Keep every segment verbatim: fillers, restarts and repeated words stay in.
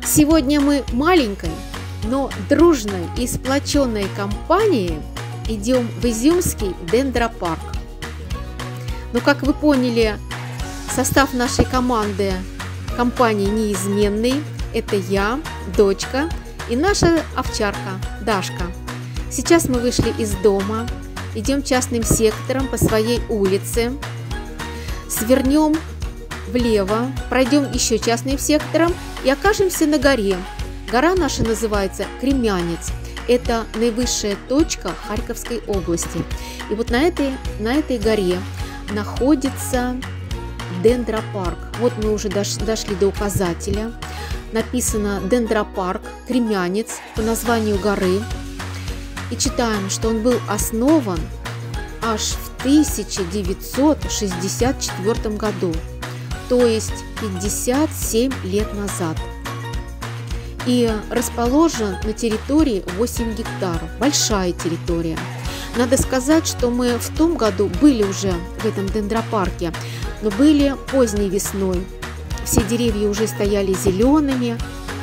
Сегодня мы маленькой, но дружной и сплоченной компанией идем в Изюмский дендропарк. Но, как вы поняли, состав нашей команды компании неизменный. Это я, дочка и наша овчарка Дашка. Сейчас мы вышли из дома, идем частным сектором по своей улице, свернем влево, пройдем еще частным сектором и окажемся на горе. Гора наша называется Кремянец. Это наивысшая точка Харьковской области. И вот на этой, на этой горе находится дендропарк. Вот мы уже дошли до указателя. Написано дендропарк Кремянец по названию горы. И читаем, что он был основан аж в тысяча девятьсот шестьдесят четвёртом году, то есть пятьдесят семь лет назад. И расположен на территории восемь гектаров. Большая территория. Надо сказать, что мы в том году были уже в этом дендропарке, но были поздней весной. Все деревья уже стояли зелеными,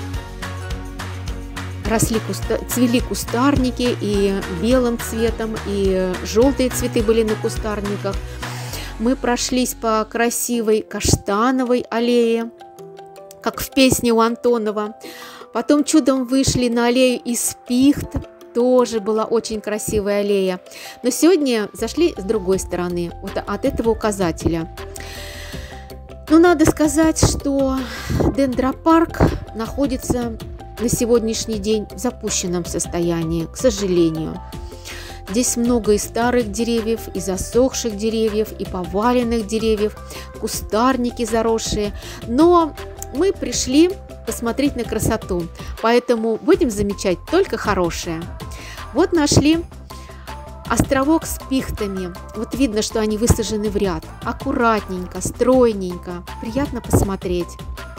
росли куста... цвели кустарники и белым цветом, и желтые цветы были на кустарниках. Мы прошлись по красивой каштановой аллее, как в песне у Антонова. Потом чудом вышли на аллею из пихт, тоже была очень красивая аллея. Но сегодня зашли с другой стороны, вот от этого указателя. Но надо сказать, что дендропарк находится на сегодняшний день в запущенном состоянии, к сожалению. Здесь много и старых деревьев, и засохших деревьев, и поваленных деревьев, кустарники заросшие. Но мы пришли посмотреть на красоту, поэтому будем замечать только хорошее. Вот нашли островок с пихтами. Вот видно, что они высажены в ряд. Аккуратненько, стройненько. Приятно посмотреть.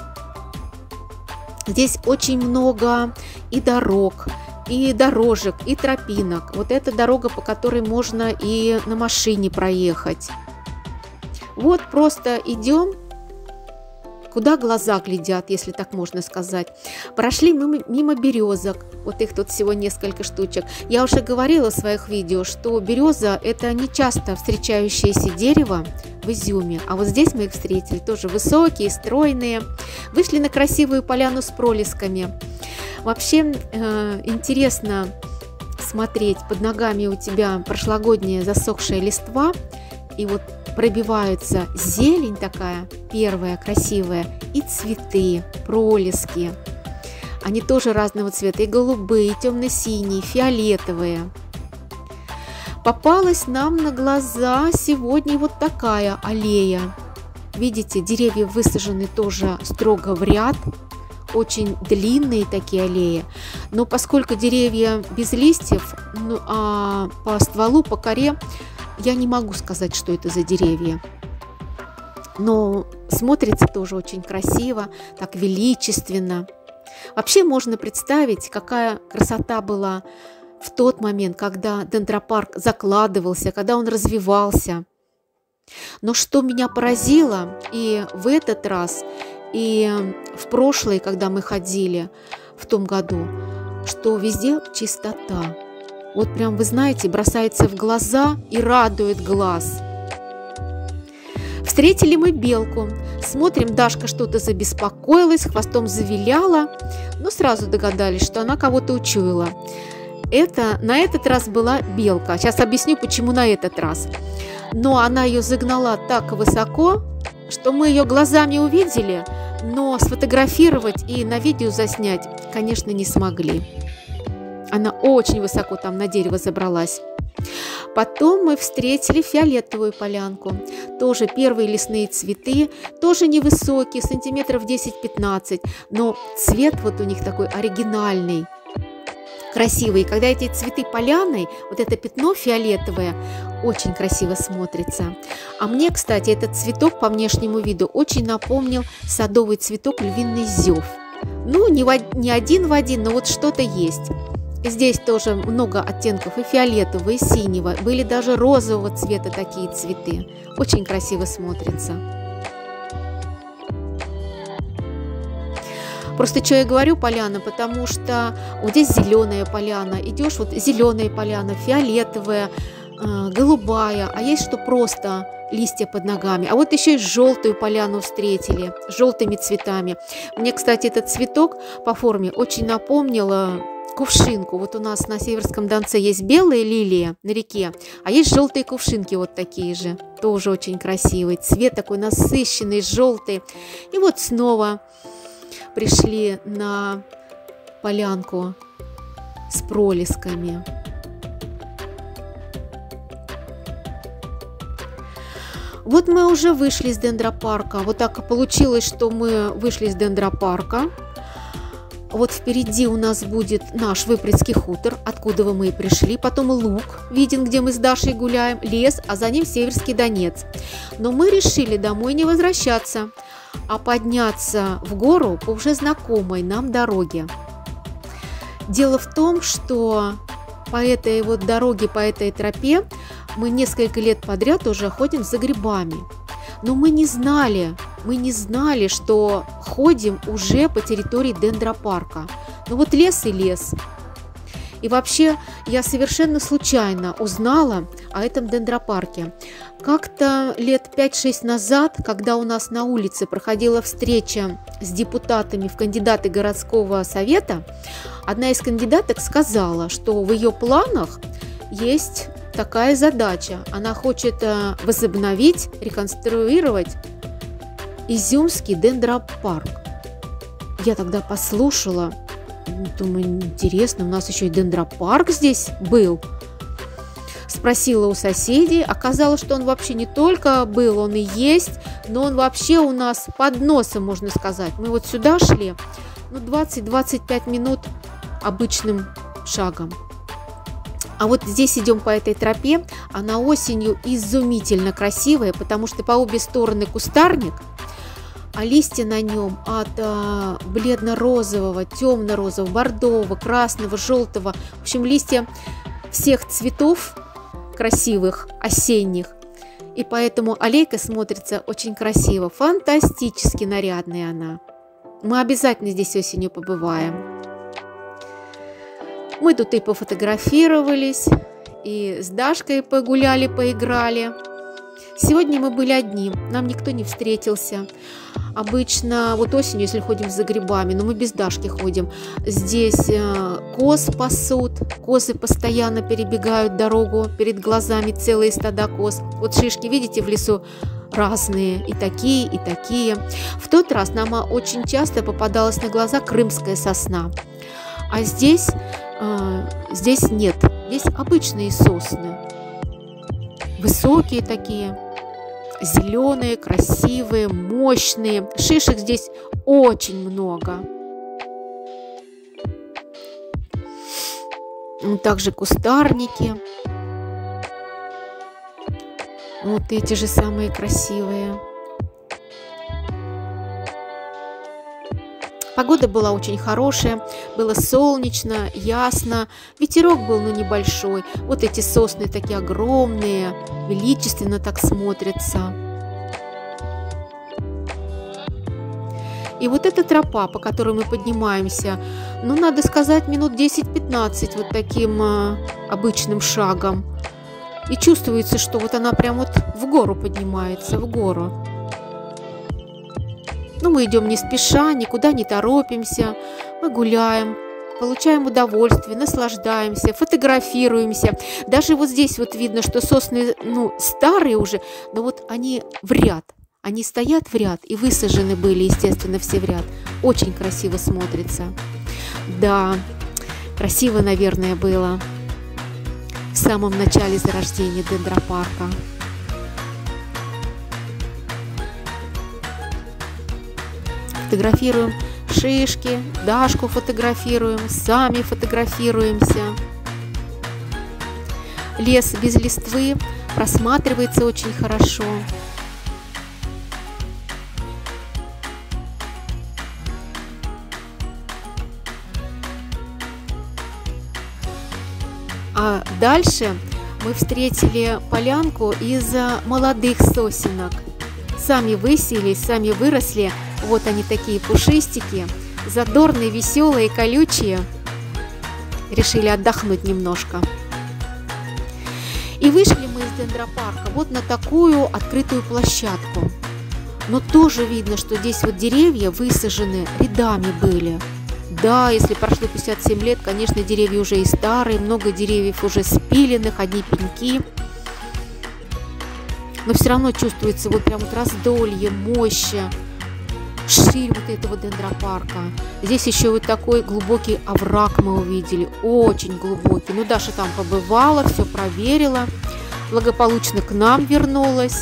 Здесь очень много и дорог, и дорожек, и тропинок. Вот эта дорога, по которой можно и на машине проехать. Вот просто идем, куда глаза глядят, если так можно сказать. Прошли мимо, мимо березок. Вот их тут всего несколько штучек. Я уже говорила в своих видео, что береза – это не часто встречающееся дерево в Изюме. А вот здесь мы их встретили. Тоже высокие, стройные. Вышли на красивую поляну с пролесками. Вообще э, интересно смотреть. Под ногами у тебя прошлогодняя засохшая листва. И вот пробивается зелень такая, первая, красивая, и цветы, пролески. Они тоже разного цвета, и голубые, и темно-синие, фиолетовые. Попалась нам на глаза сегодня вот такая аллея. Видите, деревья высажены тоже строго в ряд, очень длинные такие аллеи. Но поскольку деревья без листьев, ну, а по стволу, по коре, я не могу сказать, что это за деревья, но смотрится тоже очень красиво, так величественно. Вообще можно представить, какая красота была в тот момент, когда дендропарк закладывался, когда он развивался. Но что меня поразило и в этот раз, и в прошлый, когда мы ходили в том году, что везде чистота. Вот прям, вы знаете, бросается в глаза и радует глаз. Встретили мы белку. Смотрим, Дашка что-то забеспокоилась, хвостом завиляла, но сразу догадались, что она кого-то учуяла. Это на этот раз была белка. Сейчас объясню, почему на этот раз. Но она ее загнала так высоко, что мы ее глазами увидели, но сфотографировать и на видео заснять, конечно, не смогли. Она очень высоко там на дерево забралась. Потом мы встретили фиолетовую полянку. Тоже первые лесные цветы, тоже невысокие, сантиметров десять-пятнадцать. Но цвет вот у них такой оригинальный, красивый. И когда эти цветы поляной, вот это пятно фиолетовое, очень красиво смотрится. А мне, кстати, этот цветок по внешнему виду очень напомнил садовый цветок львиный зев. Ну, не, в, не один в один, но вот что-то есть. Здесь тоже много оттенков и фиолетового, и синего. Были даже розового цвета такие цветы. Очень красиво смотрится. Просто что я говорю поляна, потому что вот здесь зеленая поляна, идешь, вот зеленая поляна, фиолетовая, э, голубая, а есть что просто листья под ногами. А вот еще и желтую поляну встретили, с желтыми цветами. Мне, кстати, этот цветок по форме очень напомнил кувшинку. Вот у нас на Северском Донце есть белые лилии на реке, а есть желтые кувшинки вот такие же. Тоже очень красивый. Цвет такой насыщенный, желтый. И вот снова пришли на полянку с пролесками. Вот мы уже вышли из дендропарка. Вот так получилось, что мы вышли из дендропарка. Вот впереди у нас будет наш Выпрецкий хутор, откуда мы и пришли. Потом луг виден, где мы с Дашей гуляем, лес, а за ним Северский Донец. Но мы решили домой не возвращаться, а подняться в гору по уже знакомой нам дороге. Дело в том, что по этой вот дороге, по этой тропе мы несколько лет подряд уже ходим за грибами. Но мы не знали, мы не знали, что ходим уже по территории дендропарка. Ну вот лес и лес. И вообще я совершенно случайно узнала о этом дендропарке. Как-то лет пять-шесть назад, когда у нас на улице проходила встреча с депутатами в кандидаты городского совета, одна из кандидаток сказала, что в ее планах есть такая задача. Она хочет возобновить, реконструировать Изюмский дендропарк. Я тогда послушала, думаю, интересно, у нас еще и дендропарк здесь был. Спросила у соседей, оказалось, что он вообще не только был, он и есть, но он вообще у нас под носом, можно сказать. Мы вот сюда шли, ну, двадцать-двадцать пять минут обычным шагом. А вот здесь идем по этой тропе, она осенью изумительно красивая, потому что по обе стороны кустарник, а листья на нем от а, бледно-розового, темно-розового, бордового, красного, желтого. В общем, листья всех цветов красивых, осенних. И поэтому аллейка смотрится очень красиво, фантастически нарядная она. Мы обязательно здесь осенью побываем. Мы тут и пофотографировались, и с Дашкой погуляли, поиграли. Сегодня мы были одни, нам никто не встретился. Обычно вот осенью, если ходим за грибами, но мы без Дашки ходим, здесь коз пасут, козы постоянно перебегают дорогу, перед глазами целые стада коз. Вот шишки, видите, в лесу разные, и такие, и такие. В тот раз нам очень часто попадалась на глаза крымская сосна, а здесь... Здесь нет, здесь обычные сосны, высокие такие, зеленые, красивые, мощные. Шишек здесь очень много. Также кустарники, вот эти же самые красивые. Погода была очень хорошая, было солнечно, ясно, ветерок был, но небольшой. Вот эти сосны такие огромные, величественно так смотрятся. И вот эта тропа, по которой мы поднимаемся, ну, надо сказать, минут десять-пятнадцать вот таким э, обычным шагом. И чувствуется, что вот она прям вот в гору поднимается, в гору. Ну, мы идем не спеша, никуда не торопимся, мы гуляем, получаем удовольствие, наслаждаемся, фотографируемся. Даже вот здесь вот видно, что сосны, ну, старые уже, но вот они в ряд, они стоят в ряд и высажены были, естественно, все в ряд. Очень красиво смотрится. Да, красиво, наверное, было в самом начале зарождения дендропарка. Фотографируем шишки, Дашку фотографируем, сами фотографируемся. Лес без листвы просматривается очень хорошо. А дальше мы встретили полянку из молодых сосенок. Сами высеялись, сами выросли. Вот они такие пушистики. задорные, веселые, колючие. Решили отдохнуть немножко. И вышли мы из дендропарка вот на такую открытую площадку. Но тоже видно, что здесь вот деревья высажены рядами были. Да, если прошло пятьдесят семь лет, конечно, деревья уже и старые, много деревьев уже спиленных, одни пеньки. Но все равно чувствуется вот прям вот раздолье, мощь, ширь вот этого дендропарка. Здесь еще вот такой глубокий овраг мы увидели, очень глубокий. Ну, Даша там побывала, все проверила, благополучно к нам вернулась.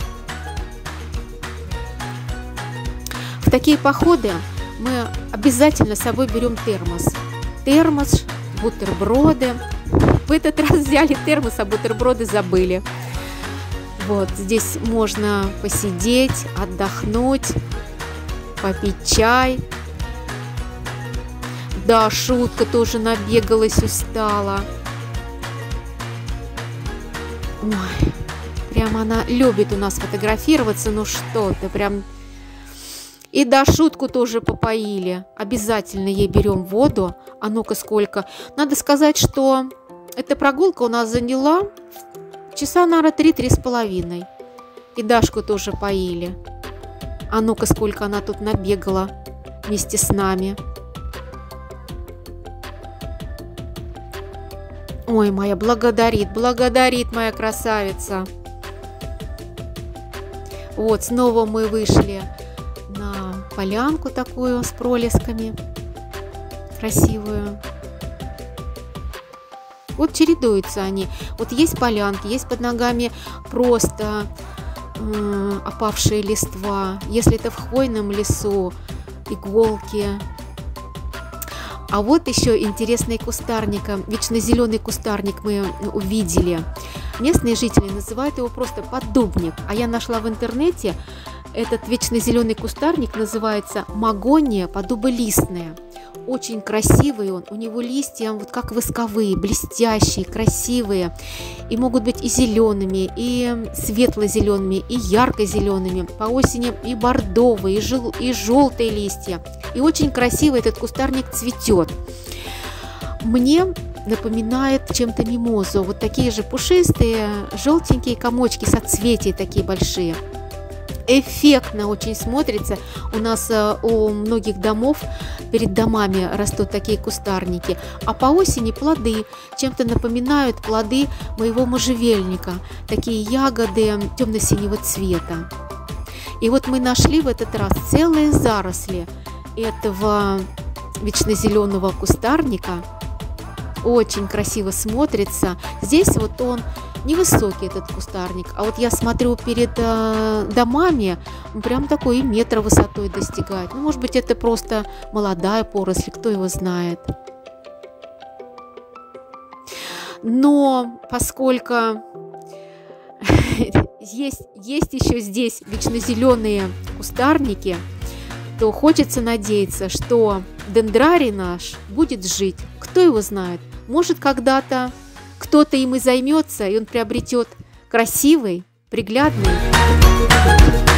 В такие походы мы обязательно с собой берем термос. Термос, бутерброды. В этот раз взяли термос, а бутерброды забыли. Вот, здесь можно посидеть, отдохнуть, попить чай. Да, Шутка тоже набегалась, устала. Ой, прям она любит у нас фотографироваться, ну что ты, прям... И да, Шутку тоже попоили. Обязательно ей берем воду. А ну-ка сколько. Надо сказать, что эта прогулка у нас заняла часа, наверное, три-три с половиной. И Дашку тоже поили. А ну-ка сколько она тут набегала вместе с нами. Ой, моя благодарит, благодарит моя красавица. Вот, снова мы вышли на полянку такую с пролесками, красивую. Вот чередуются они. Вот есть полянки, есть под ногами просто э, опавшие листва. Если это в хвойном лесу, иголки. А вот еще интересный кустарник, вечно зеленый кустарник мы увидели. Местные жители называют его просто поддубник, а я нашла в интернете, этот вечно зеленый кустарник называется магония подуболистная. Очень красивый он, у него листья вот как восковые, блестящие, красивые. И могут быть и зелеными, и светло-зелеными, и ярко-зелеными. По осени и бордовые, и, жел и желтые листья. И очень красиво этот кустарник цветет. Мне напоминает чем-то мимозу. Вот такие же пушистые, желтенькие комочки, соцветия такие большие. Эффектно очень смотрится. У нас у многих домов перед домами растут такие кустарники. А по осени плоды чем-то напоминают плоды моего можжевельника. Такие ягоды темно-синего цвета. И вот мы нашли в этот раз целые заросли этого вечно зеленого кустарника. Очень красиво смотрится. Здесь вот он невысокий, этот кустарник, а вот я смотрю перед э, домами, прям такой и метра высотой достигает. Ну, может быть, это просто молодая поросль, кто его знает. Но поскольку есть, есть еще здесь вечно зеленые кустарники, то хочется надеяться, что дендрарий наш будет жить. Кто его знает? Может, когда-то кто-то им и займется, и он приобретет красивый, приглядный